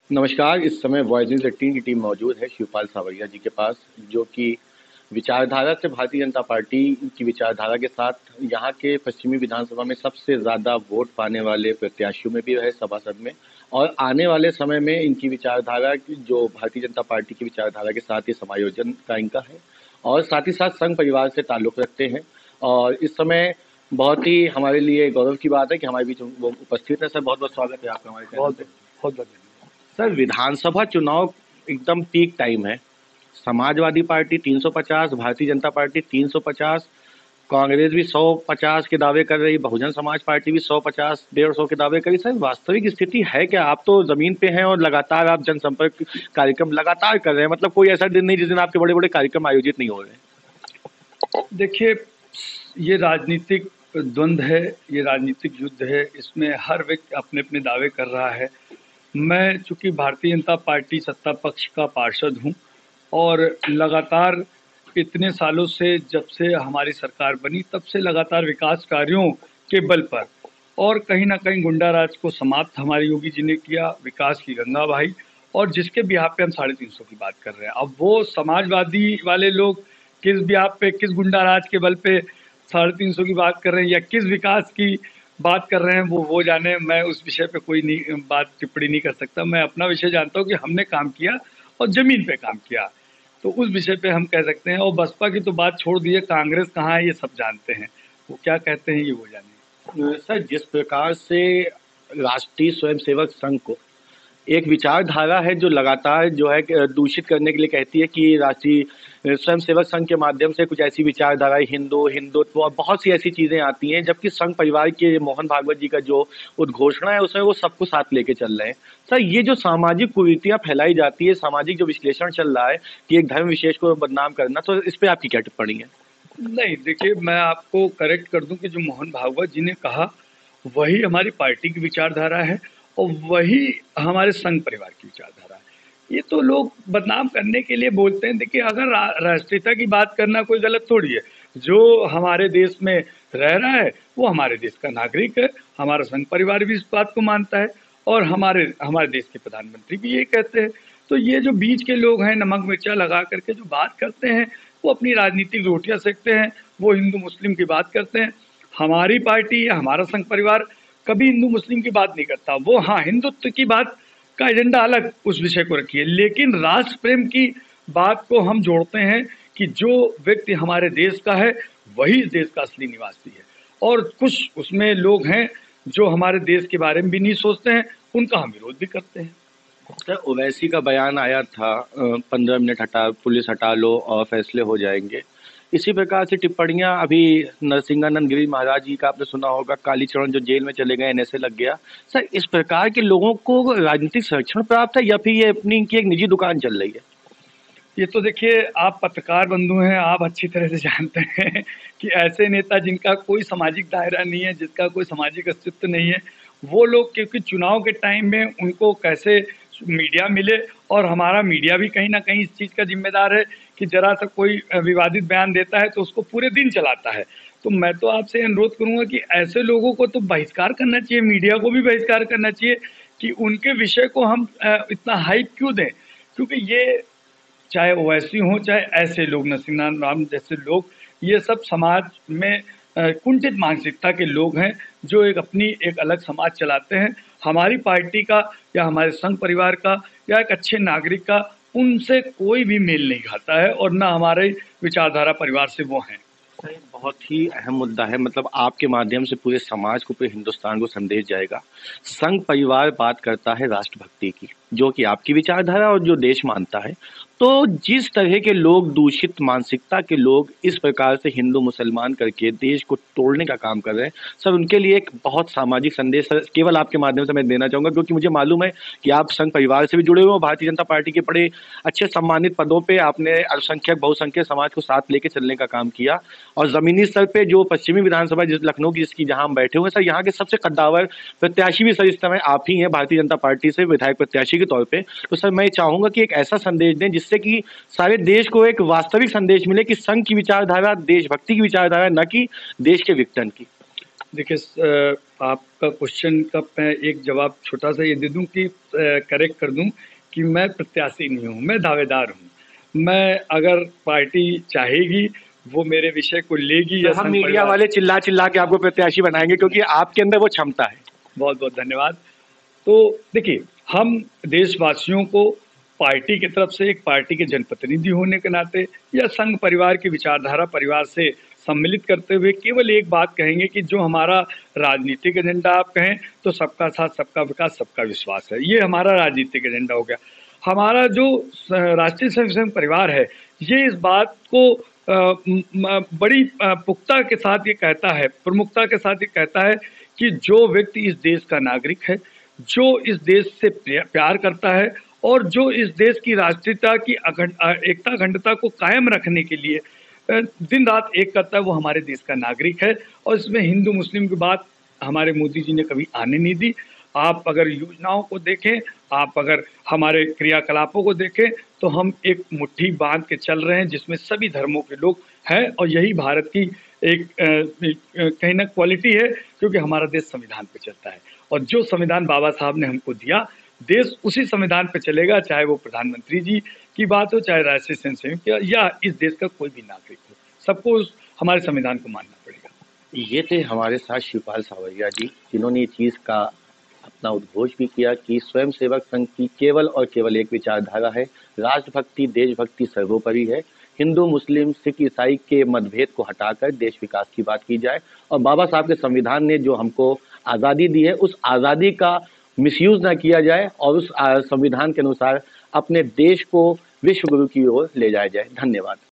नमस्कार। इस समय वॉइस न्यूज 18 की टीम मौजूद है शिवपाल सावरिया जी के पास, जो कि विचारधारा से भारतीय जनता पार्टी की विचारधारा के साथ यहाँ के पश्चिमी विधानसभा में सबसे ज़्यादा वोट पाने वाले प्रत्याशियों में भी रहे सभासद में, और आने वाले समय में इनकी विचारधारा जो भारतीय जनता पार्टी की विचारधारा के साथ ये समायोजन का इनका है, और साथ ही साथ संघ परिवार से ताल्लुक़ रखते हैं। और इस समय बहुत ही हमारे लिए गौरव की बात है कि हमारे बीच वो उपस्थित है। सर, बहुत बहुत स्वागत है आपका हमारे चैनल पे। बहुत बहुत सर, विधानसभा चुनाव एकदम पीक टाइम है। समाजवादी पार्टी 350, भारतीय जनता पार्टी 350, कांग्रेस भी 150 के दावे कर रही, बहुजन समाज पार्टी भी 150 150 के दावे कर रही। सर, वास्तविक स्थिति है क्या? आप तो जमीन पे हैं और लगातार आप जनसंपर्क कार्यक्रम लगातार कर रहे हैं। मतलब कोई ऐसा दिन नहीं जिस दिन आपके बड़े बड़े कार्यक्रम आयोजित नहीं हो रहे। देखिए, ये राजनीतिक द्वंद्व है, ये राजनीतिक युद्ध है। इसमें हर व्यक्ति अपने अपने दावे कर रहा है। मैं चूंकि भारतीय जनता पार्टी सत्ता पक्ष का पार्षद हूं और लगातार इतने सालों से, जब से हमारी सरकार बनी तब से लगातार विकास कार्यों के बल पर और कहीं ना कहीं गुंडा राज को समाप्त हमारे योगी जी ने किया, विकास की गंगा बहाई, और जिसके बिहार पे हम 350 की बात कर रहे हैं। अब वो समाजवादी वाले लोग किस बिहार पे, किस गुंडा राज के बल पे 350 की बात कर रहे हैं या किस विकास की बात कर रहे हैं, वो जाने। मैं उस विषय पे कोई नहीं बात टिप्पणी नहीं कर सकता। मैं अपना विषय जानता हूँ कि हमने काम किया और जमीन पे काम किया, तो उस विषय पे हम कह सकते हैं। और बसपा की तो बात छोड़ दिए, कांग्रेस कहाँ है ये सब जानते हैं, वो क्या कहते हैं ये वो जाने। सर, जिस प्रकार से राष्ट्रीय स्वयंसेवक संघ को एक विचारधारा है जो लगातार जो है दूषित करने के लिए कहती है कि राष्ट्रीय स्वयंसेवक संघ के माध्यम से कुछ ऐसी विचारधाराएं हिंदुत्व और बहुत सी ऐसी चीजें आती हैं, जबकि संघ परिवार के मोहन भागवत जी का जो उद्घोषणा है उसमें वो सबको साथ लेके चल रहे हैं। सर, ये जो सामाजिक कुरीतियां फैलाई जाती है, सामाजिक जो विश्लेषण चल रहा है कि एक धर्म विशेष को बदनाम करना, तो इस पे आपकी क्या टिप्पणी है? नहीं, देखिए, मैं आपको करेक्ट कर दूं कि जो मोहन भागवत जी ने कहा वही हमारी पार्टी की विचारधारा है और वही हमारे संघ परिवार की विचारधारा है। ये तो लोग बदनाम करने के लिए बोलते हैं। देखिए, अगर राष्ट्रीयता की बात करना कोई गलत थोड़ी है। जो हमारे देश में रह रहा है वो हमारे देश का नागरिक है। हमारा संघ परिवार भी इस बात को मानता है और हमारे हमारे देश के प्रधानमंत्री भी ये कहते हैं। तो ये जो बीच के लोग हैं, नमक मिर्चा लगा करके जो बात करते हैं, वो अपनी राजनीतिक रोटियां सेकते हैं। वो हिंदू मुस्लिम की बात करते हैं। हमारी पार्टी या हमारा संघ परिवार कभी हिंदू मुस्लिम की बात नहीं करता। वो हाँ, हिंदुत्व की बात का एजेंडा अलग उस विषय को रखिए, लेकिन राष्ट्र प्रेम की बात को हम जोड़ते हैं कि जो व्यक्ति हमारे देश का है वही इस देश का असली निवासी है। और कुछ उसमें लोग हैं जो हमारे देश के बारे में भी नहीं सोचते हैं, उनका हम विरोध भी करते हैं। सर, ओवैसी का बयान आया था 15 मिनट हटा, पुलिस हटा लो और फैसले हो जाएंगे। इसी प्रकार से टिप्पणियां अभी नरसिंहानंद गिरी महाराज जी का आपने सुना होगा, कालीचरण जो जेल में चले गए, एनएसए लग गया। सर, इस प्रकार के लोगों को राजनीतिक संरक्षण प्राप्त है या फिर ये अपनी इनकी एक निजी दुकान चल रही है? ये तो देखिए, आप पत्रकार बंधु हैं, आप अच्छी तरह से जानते हैं कि ऐसे नेता जिनका कोई सामाजिक दायरा नहीं है, जिसका कोई सामाजिक अस्तित्व नहीं है, वो लोग क्योंकि चुनाव के टाइम में उनको कैसे मीडिया मिले, और हमारा मीडिया भी कहीं ना कहीं इस चीज़ का जिम्मेदार है कि जरा सा कोई विवादित बयान देता है तो उसको पूरे दिन चलाता है। तो मैं तो आपसे अनुरोध करूंगा कि ऐसे लोगों को तो बहिष्कार करना चाहिए, मीडिया को भी बहिष्कार करना चाहिए कि उनके विषय को हम इतना हाइप क्यों दें। क्योंकि ये, चाहे ओवैसी हो चाहे ऐसे लोग, नरसिंह राम जैसे लोग, ये सब समाज में कुंठित मानसिकता के लोग हैं जो एक अपनी एक अलग समाज चलाते हैं। हमारी पार्टी का या हमारे संघ परिवार का या एक अच्छे नागरिक का उनसे कोई भी मेल नहीं खाता है और ना हमारे विचारधारा परिवार से वो हैं। बहुत ही अहम मुद्दा है। मतलब आपके माध्यम से पूरे समाज को, पूरे हिंदुस्तान को संदेश जाएगा। संघ परिवार बात करता है राष्ट्रभक्ति की, जो कि आपकी विचारधारा और जो देश मानता है। तो जिस तरह के लोग, दूषित मानसिकता के लोग इस प्रकार से हिंदू मुसलमान करके देश को तोड़ने का काम कर रहे हैं, सर, उनके लिए एक बहुत सामाजिक संदेश सर केवल आपके माध्यम से मैं देना चाहूंगा, क्योंकि मुझे मालूम है कि आप संघ परिवार से भी जुड़े हुए हो। भारतीय जनता पार्टी के बड़े अच्छे सम्मानित पदों पे आपने अल्पसंख्यक बहुसंख्यक समाज को साथ लेके चलने का काम किया। और जमीनी स्तर पे जो पश्चिमी विधानसभा जिस लखनऊ की, जिसकी जहां हम बैठे हुए हैं, सर, यहाँ के सबसे कद्दावर प्रत्याशी भी सर इस समय आप ही हैं, भारतीय जनता पार्टी से विधायक प्रत्याशी के तौर पे। तो सर, मैं चाहूंगा कि एक ऐसा संदेश दें जिससे कि सारे देश को एक वास्तविक संदेश मिले कि संघ की विचारधारा देशभक्ति की विचारधारा, न कि देश के विघटन की। देखिए, आपका क्वेश्चन का मैं एक जवाब छोटा सा ये दे दूं कि करेक्ट कर दूं कि मैं प्रत्याशी नहीं हूं, मैं दावेदार हूं। मैं अगर पार्टी चाहेगी वो मेरे विषय को लेगी तो या हम संघ मीडिया परिवार। वाले चिल्ला चिल्ला के आपको प्रत्याशी बनाएंगे क्योंकि आपके अंदर वो क्षमता है। बहुत बहुत धन्यवाद। तो देखिए, हम देशवासियों को पार्टी की तरफ से एक पार्टी के जनप्रतिनिधि होने के नाते या संघ परिवार की विचारधारा परिवार से सम्मिलित करते हुए केवल एक बात कहेंगे कि जो हमारा राजनीतिक एजेंडा आप कहें तो सबका साथ, सबका विकास, सबका विश्वास है। ये हमारा राजनीतिक एजेंडा हो गया। हमारा जो राष्ट्रीय स्वयंसेवक परिवार है, ये इस बात को बड़ी पुख्ता के साथ ये कहता है, प्रमुखता के साथ ये कहता है कि जो व्यक्ति इस देश का नागरिक है, जो इस देश से प्यार करता है और जो इस देश की राष्ट्रीयता की एकता अखंडता को कायम रखने के लिए दिन रात एक करता है, वो हमारे देश का नागरिक है। और इसमें हिंदू मुस्लिम की बात हमारे मोदी जी ने कभी आने नहीं दी। आप अगर योजनाओं को देखें, आप अगर हमारे क्रियाकलापों को देखें, तो हम एक मुट्ठी बांध के चल रहे हैं जिसमें सभी धर्मों के लोग हैं। और यही भारत की एक कहीं ना क्वालिटी है, क्योंकि हमारा देश संविधान पे चलता है। और जो संविधान बाबा साहब ने हमको दिया, देश उसी संविधान पे चलेगा, चाहे वो प्रधानमंत्री जी की बात हो, चाहे राष्ट्रीय स्वयंसेवक या इस देश का कोई भी नागरिक हो, सबको हमारे संविधान को मानना पड़ेगा। ये थे हमारे साथ शिवपाल सावरिया जी, जिन्होंने ये चीज का अपना उद्घोष भी किया कि स्वयंसेवक संघ की केवल और केवल एक विचारधारा है, राष्ट्रभक्ति, देशभक्ति सर्वोपरि है। हिंदू, मुस्लिम, सिख, ईसाई के मतभेद को हटाकर देश विकास की बात की जाए और बाबा साहब के संविधान ने जो हमको आज़ादी दी है, उस आज़ादी का मिसयूज ना किया जाए और उस संविधान के अनुसार अपने देश को विश्व गुरु की ओर ले जाया जाए। धन्यवाद।